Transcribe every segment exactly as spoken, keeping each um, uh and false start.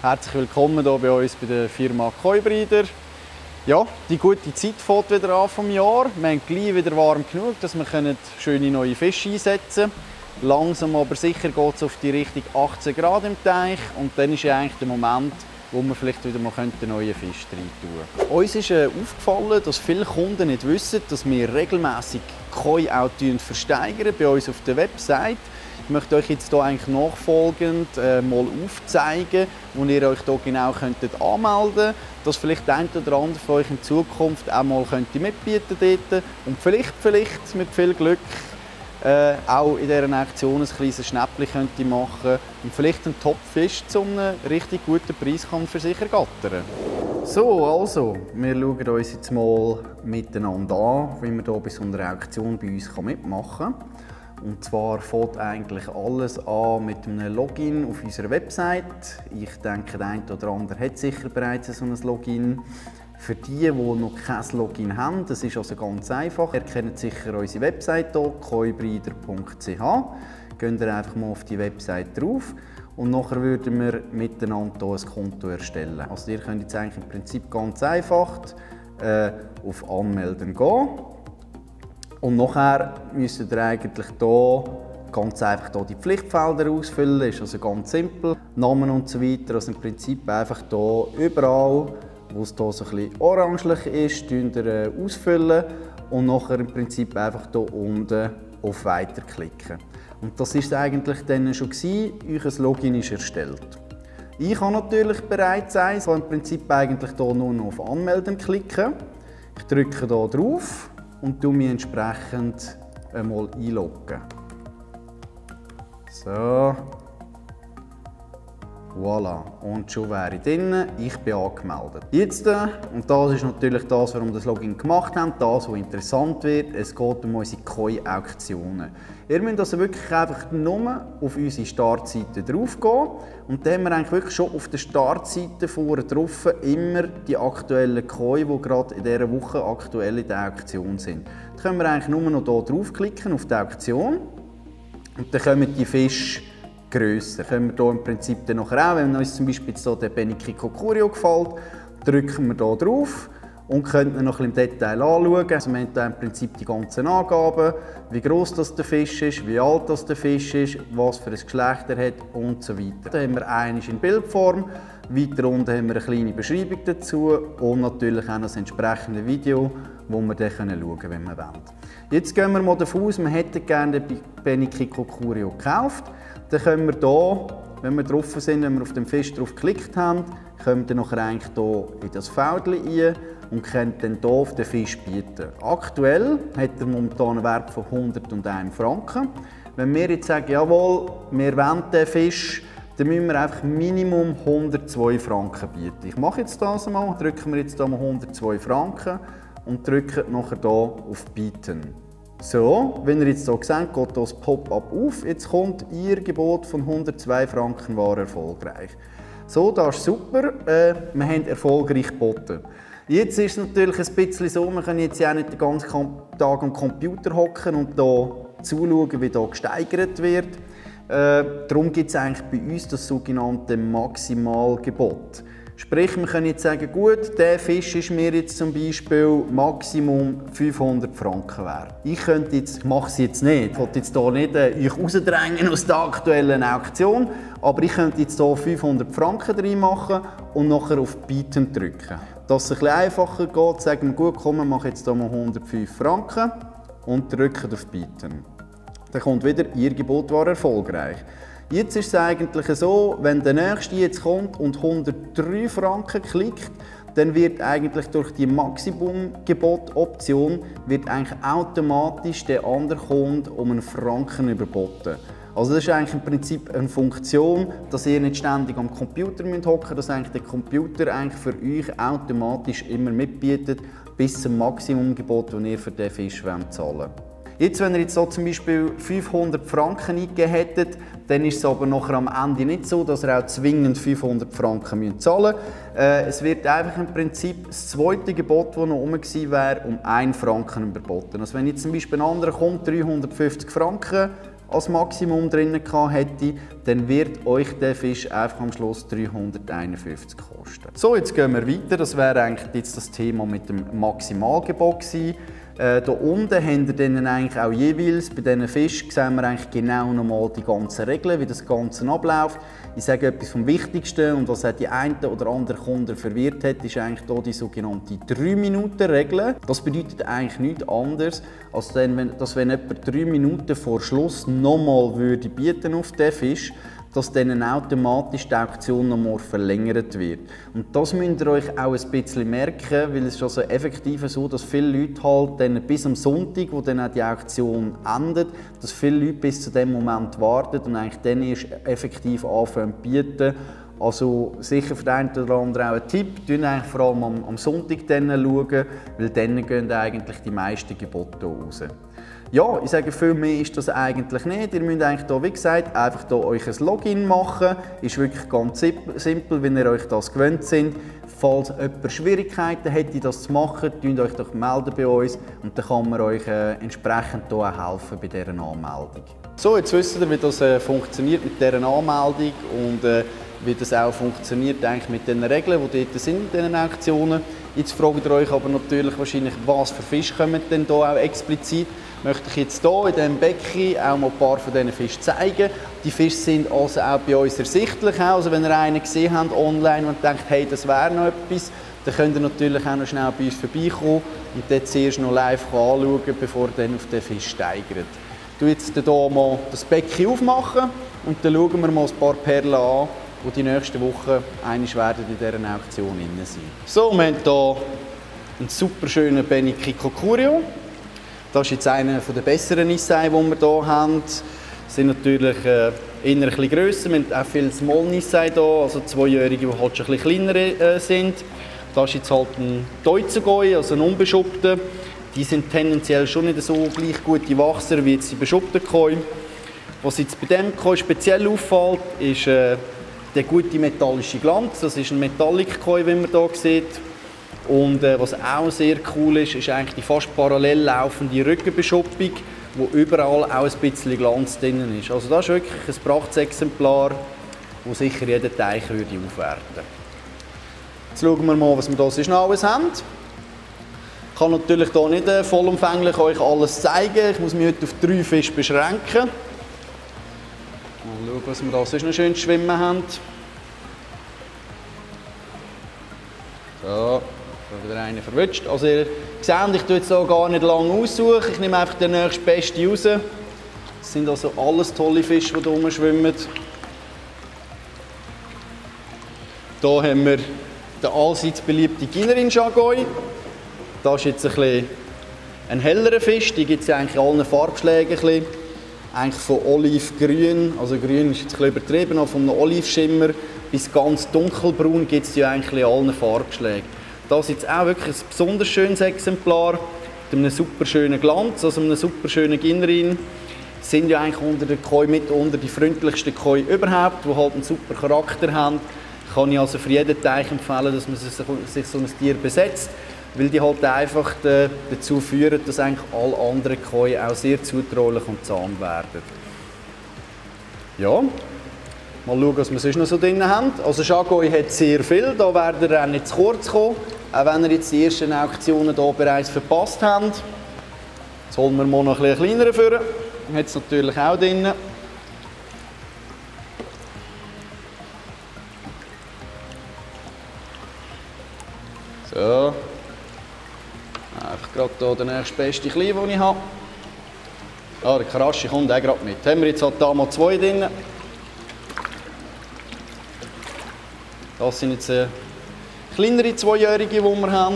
Herzlich willkommen hier bei uns bei der Firma Koi-Breeder. Ja, die gute Zeit fängt wieder an vom Jahr. Wir haben gleich wieder warm genug, dass wir schöne neue Fische einsetzen können. Langsam aber sicher geht es auf die Richtung achtzehn Grad im Teich und dann ist eigentlich der Moment, wo wir vielleicht wieder mal einen neuen Fisch rein tun können. Uns ist äh, aufgefallen, dass viele Kunden nicht wissen, dass wir regelmäßig Koi auch versteigern bei uns auf der Website. Ich möchte euch jetzt hier eigentlich nachfolgend äh, mal aufzeigen, wo ihr euch hier genau könntet anmelden könnt, dass vielleicht der eine oder andere von euch in Zukunft auch mal könnt mitbieten dort und vielleicht, vielleicht mit viel Glück äh, auch in dieser Aktion ein kleines Schnäppchen könnte machen und vielleicht einen Topfisch zu einem richtig guten Preis kann für sich ergattern. So, also, wir schauen uns jetzt mal miteinander an, wie man hier bei so einer Auktion bei uns mitmachen kann. Und zwar fängt eigentlich alles an mit einem Login auf unserer Website. Ich denke, der eine oder andere hat sicher bereits so ein Login. Für die, die noch kein Login haben, das ist also ganz einfach. Ihr kennt sicher unsere Website hier, koi breeder punkt c h. Geht ihr einfach mal auf die Website drauf und nachher würden wir miteinander hier ein Konto erstellen. Also ihr könnt jetzt eigentlich im Prinzip ganz einfach äh, auf Anmelden gehen. Und nachher müsst ihr eigentlich hier ganz einfach hier die Pflichtfelder ausfüllen. Das ist also ganz simpel. Namen und so weiter. Also im Prinzip einfach hier überall, wo es hier so ein bisschen orangelich ist, ihr ausfüllen und nachher im Prinzip einfach hier unten auf Weiter klicken. Und das ist eigentlich dann schon gewesen. Euer Login ist erstellt. Ich habe natürlich bereits eins. Ich kann im Prinzip eigentlich hier nur noch auf Anmelden klicken. Ich drücke hier drauf und mich entsprechend einmal einloggen. So. Voilà. Und schon wäre ich drin. Ich bin angemeldet. Jetzt, und das ist natürlich das, warum wir das Login gemacht haben, das, was interessant wird, es geht um unsere Koi-Auktionen. Ihr müsst also wirklich einfach nur auf unsere Startseite drauf gehen und dann haben wir eigentlich wirklich schon auf der Startseite vorne drauf immer die aktuellen Koi, die gerade in dieser Woche aktuell in der Auktion sind. Dann können wir eigentlich nur noch hier draufklicken auf die Auktion und dann kommen die Fische grösser. Können wir hier im Prinzip dann nachher auch, wenn uns zum Beispiel jetzt hier der Benikiko Curio gefällt, drücken wir hier drauf und können ihn noch ein bisschen im Detail anschauen. Also wir haben hier im Prinzip die ganzen Angaben, wie gross das der Fisch ist, wie alt das der Fisch ist, was für ein Geschlecht er hat und so weiter. Dann haben wir eines in Bildform, weiter unten haben wir eine kleine Beschreibung dazu und natürlich auch noch das entsprechende Video, wo wir dann schauen können, wenn wir wollen. Jetzt gehen wir mal davon aus, wir hätten gerne den Benikiko Curio gekauft. Dann können wir hier, wenn wir drauf sind, wenn wir auf den Fisch drauf geklickt haben, kommen wir nachher eigentlich hier in das Feld rein und können dann hier auf den Fisch bieten. Aktuell hat er momentan einen Wert von hunderteins Franken. Wenn wir jetzt sagen, jawohl, wir wollen den Fisch, dann müssen wir einfach Minimum hundertzwei Franken bieten. Ich mache jetzt das einmal, drücken wir jetzt hier mal hundertzwei Franken und drücken nachher hier auf Bieten. So, wenn ihr jetzt hier seht, geht das Pop-up auf. Jetzt kommt Ihr Gebot von hundertzwei Franken war erfolgreich. So, das ist super. Äh, wir haben erfolgreich geboten. Jetzt ist es natürlich ein bisschen so, wir können jetzt ja nicht den ganzen Tag am Computer hocken und hier zuschauen, wie hier gesteigert wird. Äh, darum gibt es eigentlich bei uns das sogenannte Maximalgebot. Sprich, wir können jetzt sagen, gut, der Fisch ist mir jetzt zum Beispiel Maximum fünfhundert Franken wert. Ich könnte jetzt, ich mache es jetzt nicht, ich will jetzt hier nicht äh, euch rausdrängen aus der aktuellen Auktion, aber ich könnte jetzt hier fünfhundert Franken drin machen und nachher auf Bieten drücken. Dass es ein bisschen einfacher geht, sagen wir, gut, komm, wir machen jetzt hier mal hundertfünf Franken und drücken auf Bieten. Dann kommt wieder, Ihr Gebot war erfolgreich. Jetzt ist es eigentlich so, wenn der Nächste jetzt kommt und hundertdrei Franken klickt, dann wird eigentlich durch die Maximumgebot-Option wird eigentlich automatisch der andere Kunde um einen Franken überboten. Also das ist eigentlich im Prinzip eine Funktion, dass ihr nicht ständig am Computer hocken müsst, dass eigentlich der Computer eigentlich für euch automatisch immer mitbietet bis zum Maximumgebot, das ihr für diesen Fisch zahlen wollt. Jetzt, wenn ihr jetzt so zum Beispiel fünfhundert Franken eingegeben hättet, dann ist es aber nachher am Ende nicht so, dass ihr auch zwingend fünfhundert Franken zahlen müsst. Äh, es wird einfach im Prinzip das zweite Gebot, das noch rum gewesen wäre, um einen Franken überboten. Also wenn jetzt zum Beispiel ein anderer kommt, dreihundertfünfzig Franken als Maximum drin hätte, dann wird euch der Fisch einfach am Schluss dreihunderteinundfünfzig kosten. So, jetzt gehen wir weiter. Das wäre eigentlich jetzt das Thema mit dem Maximalgebot gewesen. Äh, hier unten haben wir dann eigentlich auch jeweils, bei diesen Fischen sehen wir eigentlich genau nochmal die ganzen Regeln, wie das Ganze abläuft. Ich sage etwas vom Wichtigsten und was auch die einen oder anderen Kunden verwirrt hat, ist eigentlich hier die sogenannte drei Minuten Regel. Das bedeutet eigentlich nichts anderes, als dann, dass wenn jemand drei Minuten vor Schluss nochmal würde bieten auf den Fisch, dass dann automatisch die Auktion nochmal verlängert wird. Und das müsst ihr euch auch ein bisschen merken, weil es ist also effektiv so, dass viele Leute halt dann bis am Sonntag, wo dann auch die Auktion endet, dass viele Leute bis zu dem Moment warten und eigentlich dann erst effektiv anfangen zu bieten. Also sicher für den einen oder anderen auch ein Tipp, schaut eigentlich vor allem am, am Sonntag dann schauen, weil dann gehen eigentlich die meisten Gebote raus. Ja, ich sage, viel mehr ist das eigentlich nicht. Ihr müsst eigentlich hier, wie gesagt, einfach hier euch ein Login machen. Ist wirklich ganz simpel, wenn ihr euch das gewöhnt sind. Falls jemand Schwierigkeiten hätte, das zu machen, meldet euch doch melden bei uns und dann kann man euch äh, entsprechend hier auch helfen bei dieser Anmeldung. So, jetzt wisst ihr, wie das äh, funktioniert mit dieser Anmeldung und äh, wie das auch funktioniert eigentlich mit den Regeln, die dort sind in diesen Auktionen. Jetzt fragt ihr euch aber natürlich wahrscheinlich, was für Fische kommen denn hier auch explizit. Möchte ich jetzt hier in diesem Becken auch mal ein paar von diesen Fischen zeigen. Die Fische sind also auch bei uns ersichtlich. Also wenn ihr einen gesehen habt online und denkt, hey, das wäre noch etwas, dann könnt ihr natürlich auch noch schnell bei uns vorbeikommen und dort zuerst noch live anschauen, bevor ihr dann auf den Fisch steigert. Ich tue jetzt hier mal das Becken aufmachen und dann schauen wir mal ein paar Perlen an, die die nächsten Wochen einmal werden in dieser Auktion drin sein. So, wir haben hier einen super schönen Benichi Kokurio. Das ist jetzt einer der besseren Nisei, die wir hier haben. Sie sind natürlich äh, eher ein bisschen grösser. Wir haben auch viele Small Nisei hier, also Zweijährige, die halt schon ein bisschen kleiner äh, sind. Das ist jetzt halt ein Deutzegoi, also ein unbeschuppter. Die sind tendenziell schon nicht so gleich gute Wachser wie jetzt die beschuppten Koi. Was jetzt bei diesem Koi speziell auffällt, ist äh, der gute metallische Glanz. Das ist ein Metallic-Koi, wie man hier sieht. Und äh, was auch sehr cool ist, ist eigentlich die fast parallel laufende Rückenbeschuppung, wo überall auch ein bisschen Glanz drin ist. Also das ist wirklich ein Prachtexemplar, das sicher jeden Teich würde aufwerten. Jetzt schauen wir mal, was wir hier sonst noch alles haben. Ich kann natürlich hier nicht äh, vollumfänglich euch alles zeigen. Ich muss mich heute auf drei Fische beschränken. Mal schauen, was wir hier sonst noch schön zu schwimmen haben. So. Wieder einen verwünscht. Also ihr seht, ich tue jetzt hier gar nicht lange aussuchen. Ich nehme einfach den nächsten Besten raus. Das sind also alles tolle Fische, die hier rumschwimmen. Hier haben wir den allseits beliebten Guinerin Jagoi. Das ist jetzt ein, bisschen ein hellerer Fisch. Die gibt es ja eigentlich in allen Farbschlägen. Ein bisschen. Eigentlich von olivgrün, also grün ist jetzt ein bisschen übertrieben, aber von einem Olivschimmer bis ganz dunkelbraun gibt es die eigentlich in allen Farbschlägen. Das ist jetzt auch wirklich ein besonders schönes Exemplar mit einem super schönen Glanz, also einem super schönen Guinerin. Sind ja eigentlich unter den Koi mitunter die freundlichsten Koi überhaupt, die halt einen super Charakter haben. Kann ich also für jeden Teich empfehlen, dass man sich so ein Tier besetzt, weil die halt einfach dazu führen, dass eigentlich alle anderen Koi auch sehr zutraulich und zahm werden. Ja. Mal schauen, was wir sonst noch so drin haben. Also Jagoi hat sehr viel, da werden wir auch nicht zu kurz kommen, auch wenn ihr jetzt die ersten Auktionen hier bereits verpasst habt. Jetzt holen wir mal noch ein bisschen kleinere vor. Den hat es natürlich auch drin. So. Einfach gerade hier den nächsten besten Kleinen, den ich habe. Ah, der Krasche kommt auch gerade mit. Haben wir jetzt halt da mal zwei drin. Das sind jetzt äh, kleinere Zweijährige, die wir haben.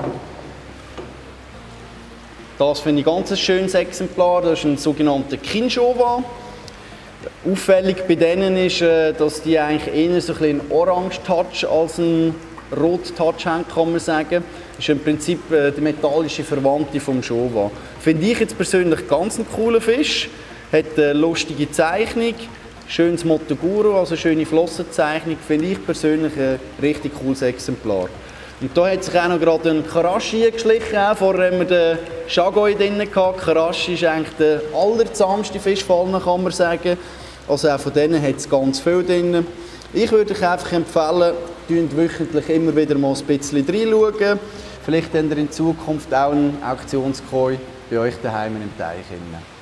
Das finde ich ganz ein schönes Exemplar. Das ist ein sogenannter Kinshova. Auffällig bei denen ist, äh, dass die eigentlich eher so ein bisschen einen Orange-Touch als einen Rot-Touch haben, kann man sagen. Das ist im Prinzip äh, der metallische Verwandte vom Showa. Finde ich jetzt persönlich ganz einen coolen Fisch. Hat eine lustige Zeichnung. Schönes Motoguro, also schöne Flossenzeichnung, finde ich persönlich ein richtig cooles Exemplar. Und da hat sich auch noch gerade ein Karashi eingeschlichen. Vorher haben wir den Shagoi drin gehabt. Karashi ist eigentlich der allerzahmste Fischfallen, kann man sagen. Also auch von denen hat es ganz viel drin. Ich würde euch einfach empfehlen, wöchentlich immer wieder mal ein bisschen reinschauen. Vielleicht habt ihr in Zukunft auch einen Auktionskoi bei euch daheim im Teich.